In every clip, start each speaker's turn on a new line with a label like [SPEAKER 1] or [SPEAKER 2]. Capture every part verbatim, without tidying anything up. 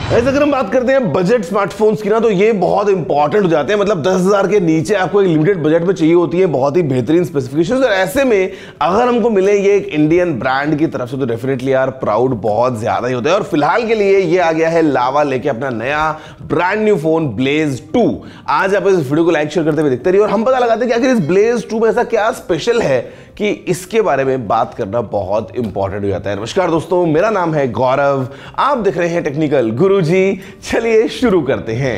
[SPEAKER 1] ऐसे अगर हम बात करते हैं बजट स्मार्टफोन्स की ना, तो ये बहुत इंपॉर्टेंट हो जाते हैं। मतलब दस हजार के नीचे आपको एक लिमिटेड बजट में चाहिए होती है बहुत ही बेहतरीन स्पेसिफिकेशंस, और ऐसे में अगर हमको मिले ये एक इंडियन ब्रांड की तरफ से तो डेफिनेटली यार प्राउड बहुत ज्यादा ही होता है। और फिलहाल के लिए ये आ गया है लावा लेके अपना नया brand new phone Blaze two. आज आप इस वीडियो को लाइक शेयर करते हुए देखते रहिए और हम पता लगाते हैं कि आखिर इस ब्लेज टू में ऐसा क्या स्पेशल है कि इसके बारे में बात करना बहुत इंपॉर्टेंट हो जाता है। नमस्कार दोस्तों, मेरा नाम है गौरव, आप देख रहे हैं टेक्निकल गुरुजी। चलिए शुरू करते हैं।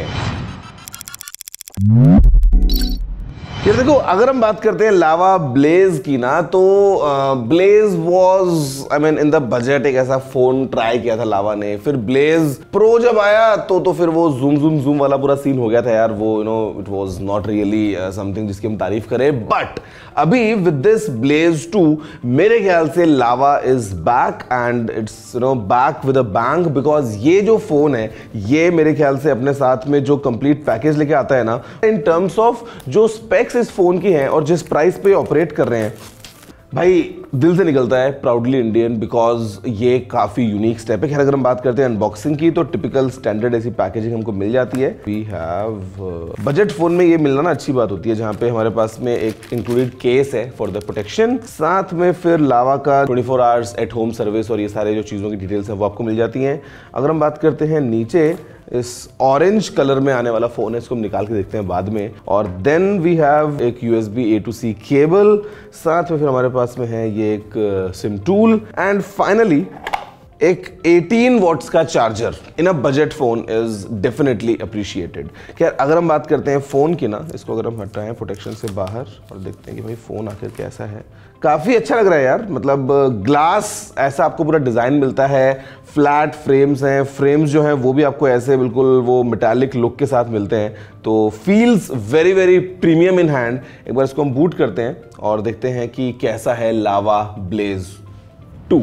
[SPEAKER 1] ये देखो, अगर हम बात करते हैं लावा ब्लेज की ना, तो Blaze was I mean in the budget एक ऐसा फोन ट्राई किया था लावा ने। फिर ब्लेज प्रो जब आया तो तो फिर वो जूम जूम जूम वाला पूरा सीन हो गया था यार। वो you know it was not really something जिसकी हम तारीफ करें। बट अभी विद दिस ब्लेज टू मेरे ख्याल से Lava is back and it's you know back with a bang, because ये जो फोन है ये मेरे ख्याल से अपने साथ में जो कंप्लीट पैकेज लेके आता है ना, इन टर्म्स ऑफ जो स्पेक्स इस फोन की हैं और जिस प्राइस पे ऑपरेट कर रहे हैं, भाई दिल से निकलता है प्राउडली इंडियन, बिकॉज ये काफी यूनिक स्टेप है। खैर अगर हम बात करते हैं अनबॉक्सिंग की, तो टिपिकल स्टैंडर्ड ऐसी पैकेजिंग हमको मिल जाती है। वी हैव बजट फोन में ये मिलना ना अच्छी बात होती है, जहां पे हमारे पास में एक इंक्लूडेड केस है फॉर द प्रोटेक्शन, साथ में फिर लावा का twenty four hours at home service और ये सारे जो चीजों की डिटेल्स है वो आपको मिल जाती हैं। अगर हम बात करते हैं नीचे, इस ऑरेंज कलर में आने वाला फोन है, इसको हम निकाल के देखते हैं बाद में। और देन वी हैव एक USB A to C cable, साथ में फिर हमारे पास में है ये एक सिम टूल, एंड फाइनली एक अठारह वॉट्स का charger in a budget phone is definitely appreciated. खैर अगर हम बात करते हैं फोन की ना, इसको अगर हम हटाएं प्रोटेक्शन से बाहर और देखते हैं कि भाई फोन आखिर कैसा है, काफी अच्छा लग रहा है यार। मतलब ग्लास ऐसा आपको पूरा डिजाइन मिलता है, फ्लैट फ्रेम्स हैं, फ्रेम्स जो हैं वो भी आपको ऐसे बिल्कुल वो मेटालिक लुक के साथ मिलते हैं, तो feels very very premium in hand. एक बार इसको हम बूट करते हैं और देखते हैं कि कैसा है लावा ब्लेज टू।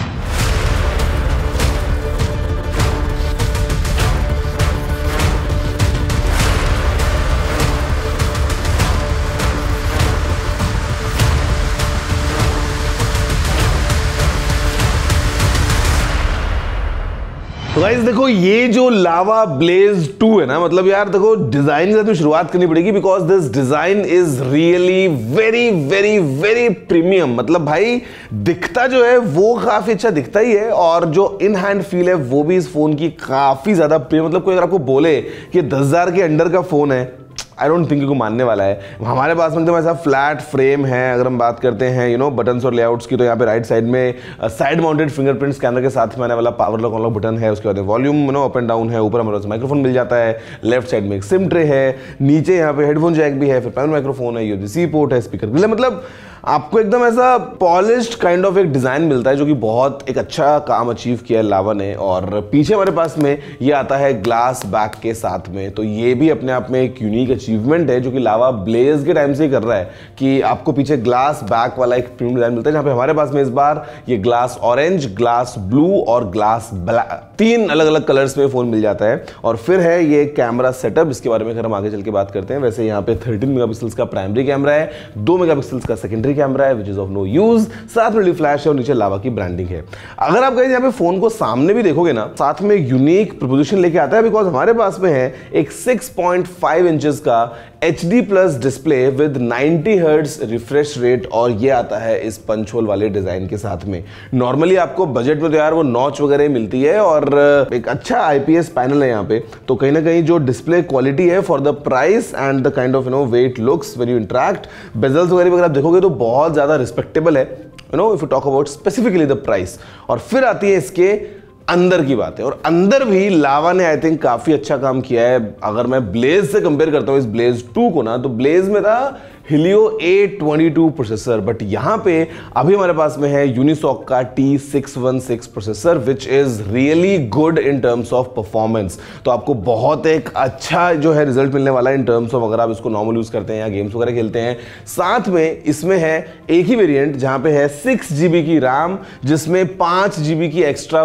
[SPEAKER 1] तो गाइस देखो, ये जो लावा ब्लेज टू है ना, मतलब यार देखो डिजाइन के साथ शुरुआत करनी पड़ेगी, because this design is really very very very premium. मतलब भाई दिखता जो है वो काफी अच्छा दिखता ही है, और जो इन हैंड फील है वो भी इस फोन की काफी ज्यादा प्रीमियम। मतलब कोई अगर आपको बोले कि दस हजार के अंडर का फोन है, आई डोंट थिंक को मानने वाला है। हमारे पास में एकदम ऐसा फ्लैट फ्रेम है। अगर हम बात करते हैं यू नो बटन्स और लेआउट्स की, तो यहाँ पे राइट साइड में साइड माउंटेड फिंगरप्रिंट स्कैनर के साथ में आने वाला पावर लॉक अनलॉक बटन है। उसके बाद volume you know up and down है। ऊपर हमारे पास माइक्रोफोन मिल जाता है। लेफ्ट साइड में एक सिम ट्रे है। नीचे यहाँ पे हेडफोन जैक भी है, फिर पैनल माइक्रोफोन है, यूएसबी पोर्ट है, स्पीकर। मतलब आपको एकदम ऐसा पॉलिश्ड काइंड ऑफ एक डिजाइन मिलता है, जो कि बहुत एक अच्छा काम अचीव किया है लावा ने। और पीछे हमारे पास में ये आता है ग्लास बैक के साथ में, तो ये भी अपने आप में एक यूनिक अचीवमेंट है जो कि लावा ब्लेज के टाइम से ही कर रहा है कि आपको पीछे ग्लास बैक वाला एक प्रीमियम डिजाइन मिलता है, जहां पे हमारे पास में इस बार ये ग्लास ऑरेंज, ग्लास ब्लू और ग्लास ब्लैक, तीन अलग अलग कलर्स में फोन मिल जाता है। और फिर है ये कैमरा सेटअप, इसके बारे में अगर हम आगे चल के बात करते हैं। वैसे यहाँ पे थर्टीन मेगापिक्सल्स का प्राइमरी कैमरा है, दो मेगापिक्सल्स का सेकेंडरी कैमरा है which is of no use, साथ में फ्लैश है और नीचे लावा की ब्रांडिंग है। अगर आप गए यहाँ पे फोन को सामने भी देखोगे ना, साथ में यूनिक प्रपोजिशन लेके आता है, बिकॉज हमारे पास में है एक सिक्स पॉइंट फाइव इंचेस का H D plus display with ninety hertz refresh rate, और ये आता है इस पंच होल वाले डिजाइन के साथ में। नॉर्मली आपको बजट में तो यार वो नॉच वगैरह मिलती है और एक अच्छा आईपीएस पैनल है यहाँ पे, तो कहीं ना कहीं जो डिस्प्ले क्वालिटी है for the price and the kind of you know weight looks when you interact, bezels वगैरह अगर आप देखोगे तो बहुत ज्यादा रिस्पेक्टेबल है you know if you talk about specifically the price. और फिर आती है इसके अंदर की बात है, और अंदर भी लावा ने आई थिंक काफी अच्छा काम किया है। अगर मैं ब्लेज से कंपेयर करता हूं इस ब्लेज टू को ना, तो ब्लेज में था Helio A twenty two processor, but यहां पे अभी हमारे पास में है यूनिसॉक का T six one six processor which is really good in terms of performance. तो आपको बहुत एक अच्छा जो है रिजल्ट मिलने वाला है इन टर्म्स ऑफ अगर आप इसको नॉर्मल यूज करते हैं या गेम्स वगैरह खेलते हैं। साथ में इसमें है एक ही वेरिएंट जहां पे है सिक्स जीबी की रैम, जिसमें पांच जीबी की एक्स्ट्रा वर्चुअल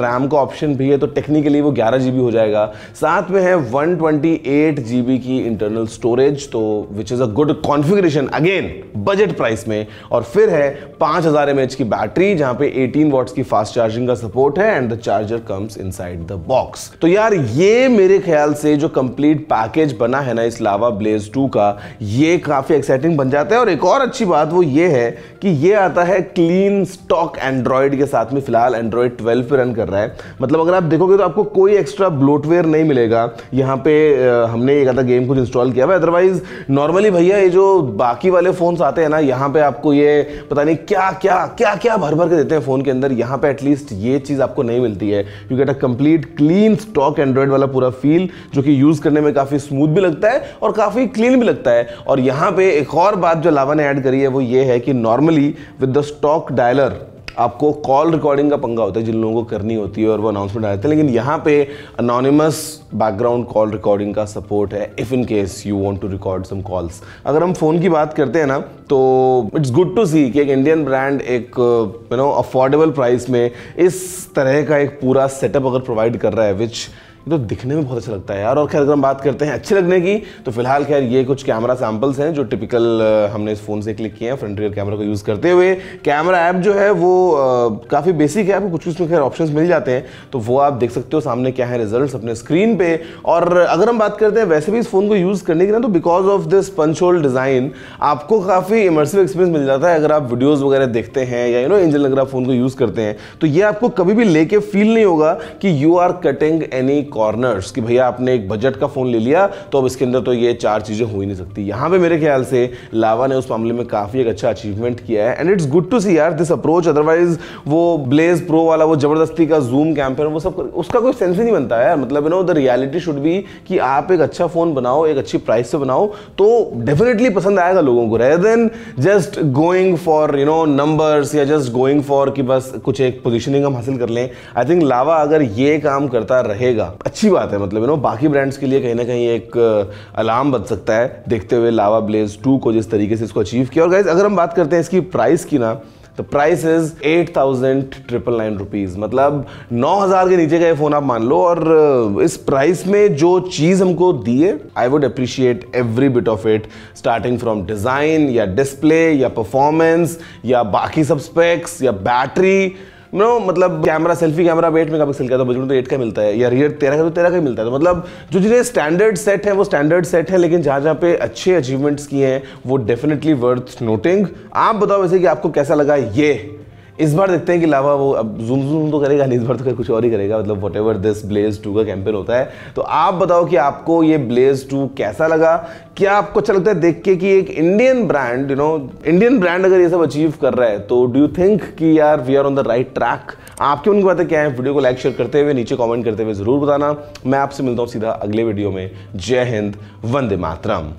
[SPEAKER 1] रैम का ऑप्शन भी है, तो टेक्निकली वो ग्यारह जीबी हो जाएगा। साथ में है वन ट्वेंटी एट जीबी की इंटरनल स्टोरेज, तो which is a good configuration again budget price में। और फिर है पांच हज़ार एम एच की बैटरी, जहां पे एटीन वॉट्स की फास्ट चार्जिंग का सपोर्ट है and the charger comes inside the box. तो यार ये मेरे ख्याल से जो कंप्लीट पैकेज बना है ना इस लावा ब्लेज टू का, ये काफी एक्साइटिंग बन जाता है। और एक और अच्छी बात वो ये है कि ये आता है क्लीन स्टॉक एंड्रॉइड के साथ में। फिलहाल एंड्रॉइड ट्वेल्व पे रन कर रहा है, मतलब अगर आप देखोगे तो आपको कोई एक्स्ट्रा ब्लोटवेयर नहीं मिलेगा। यहाँ पे हमने एक आधा गेम कुछ इंस्टॉल किया हुआ है, अदरवाइज नॉर्मली भैया ये जो बाकी वाले फोन्स आते हैं ना, यहाँ पे आपको ये पता नहीं क्या क्या क्या क्या भर भर के देते हैं फोन के अंदर। यहाँ पे एटलीस्ट ये चीज आपको नहीं मिलती है। You get a complete clean stock Android वाला पूरा फील, जो कि यूज करने में काफी स्मूथ भी लगता है और काफी क्लीन भी लगता है। और यहाँ पे एक और बात जो लावा ने ऐड करी है वो ये है कि normally with the stock dialer आपको कॉल रिकॉर्डिंग का पंगा होता है जिन लोगों को करनी होती है और वो अनाउंसमेंट आते हैं, लेकिन यहाँ पे अनोनिमस बैकग्राउंड कॉल रिकॉर्डिंग का सपोर्ट है if in case you want to record some calls. अगर हम फोन की बात करते हैं ना, तो इट्स गुड टू सी कि एक इंडियन ब्रांड एक यू नो अफोर्डेबल प्राइस में इस तरह का एक पूरा सेटअप अगर प्रोवाइड कर रहा है, विच तो दिखने में बहुत अच्छा लगता है यार। और खैर अगर हम बात करते हैं अच्छे लगने की, तो फिलहाल खैर ये कुछ कैमरा सैंपल्स हैं जो टिपिकल हमने इस फोन से क्लिक किए हैं फ्रंट रियर कैमरा को यूज़ करते हुए। कैमरा ऐप जो है वो काफ़ी बेसिक है, आपको कुछ कुछ में खैर ऑप्शंस मिल जाते हैं, तो वो आप देख सकते हो सामने क्या है रिजल्ट्स अपने स्क्रीन पे। और अगर हम बात करते हैं वैसे भी इस फोन को यूज़ करने की ना, तो because of this punch hole design आपको काफ़ी इमर्सिव एक्सपीरियंस मिल जाता है। अगर आप वीडियोज़ वगैरह देखते हैं या यू नो इंजन अगर आप फोन को यूज़ करते हैं, तो ये आपको कभी भी लेके फील नहीं होगा कि you are cutting any corners, कि भैया आपने एक बजट का फोन ले लिया तो अब इसके अंदर तो ये चार चीजें हो ही नहीं सकती। यहां पे मेरे ख्याल से लावा ने उस मामले में काफी एक अच्छा अचीवमेंट किया है and it's good to see यार दिस अप्रोच। अदरवाइज वो ब्लेज प्रो वाला वो जबरदस्ती का जूम कैंपेन वो सब उसका कोई सेंस ही नहीं बनता है। मतलब you know the reality should be कि आप एक अच्छा फोन बनाओ, एक अच्छी प्राइस से बनाओ, तो डेफिनेटली पसंद आएगा लोगों को, rather than just going for you know numbers या जस्ट गोइंग फॉर कि बस कुछ एक पोजिशनिंग हम हासिल कर लें। आई थिंक लावा अगर ये काम करता रहेगा अच्छी बात है, मतलब यू नो बाकी ब्रांड्स के लिए कहीं ना कहीं एक अलार्म बन सकता है देखते हुए लावा ब्लेज टू को जिस तरीके से इसको अचीव किया। और गाइस अगर हम बात करते हैं इसकी प्राइस की ना, तो price is eight thousand triple nine rupees, मतलब नौ हजार के नीचे का ये फोन आप मान लो। और इस प्राइस में जो चीज हमको दी है, I would appreciate every bit of it, starting from design या डिस्प्ले या परफॉर्मेंस या बाकी सब स्पेक्स या बैटरी। नो मतलब camera, selfie camera eight megapixel का, तो बजट तो एट का मिलता है, या रियर तेरह का तो तेरह का ही मिलता है। तो मतलब जो चीज़ें स्टैंडर्ड सेट है वो स्टैंडर्ड सेट है, लेकिन जहाँ जहाँ पे अच्छे अचीवमेंट्स किए हैं वो डेफिनेटली वर्थ नोटिंग। आप बताओ वैसे कि आपको कैसा लगा ये। इस बार देखते हैं कि लावा वो अब जूम जूम तो करेगा नहीं, इस बार तो कुछ और ही करेगा, मतलब whatever this Blaze two का कैंपेन होता है। तो आप बताओ कि आपको ये ब्लेज टू कैसा लगा। क्या आपको अच्छा लगता है देख के कि एक Indian brand you know Indian brand अगर ये सब अचीव कर रहा है, तो डू यू थिंक कि यार we are on the right track. आपकी उनकी बातें क्या है, वीडियो को लाइक शेयर करते हुए नीचे कमेंट करते हुए जरूर बताना। मैं आपसे मिलता हूँ सीधा अगले वीडियो में। जय हिंद, वंदे मातरम।